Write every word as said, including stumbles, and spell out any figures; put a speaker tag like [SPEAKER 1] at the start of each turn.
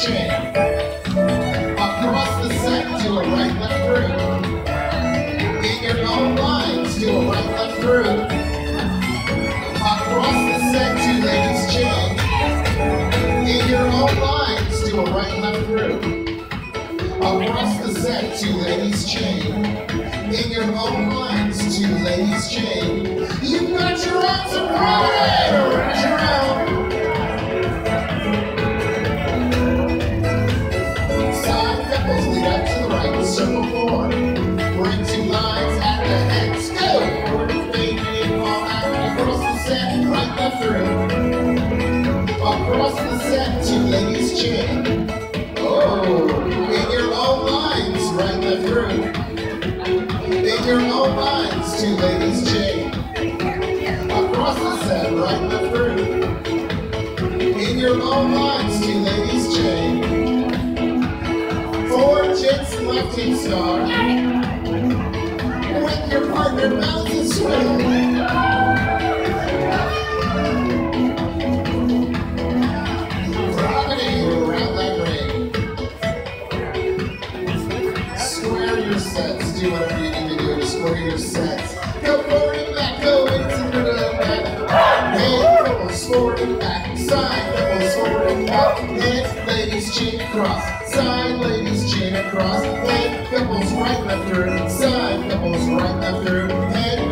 [SPEAKER 1] chain. Across the set to a right left through. In your own lines to a right left through. Across the set to ladies chain. In your own lines to a right left through. Across the set to ladies chain. In your own lines to ladies chain. You've got your own surprise around your own. Side couples lead up to the right, circle four. Bring two lines at the ends. Go! Forward and fade in, fall out across the set, right left through. Across the set to ladies chain. Oh, in your own lines, right left through. In your own lines to ladies chain. Across the set, right left through. In your own lines to ladies chain. Four chicks left hand star. With your partner bounce and swing. Promenade around that ring. Square your sets. Do whatever you need to do to square your sets. Go forward and back. Go into the back. Head couples forward and back. Side couples forward and back. Head ladies chain across. Side ladies chain across. Head couples right left through. Side couples right left through. Head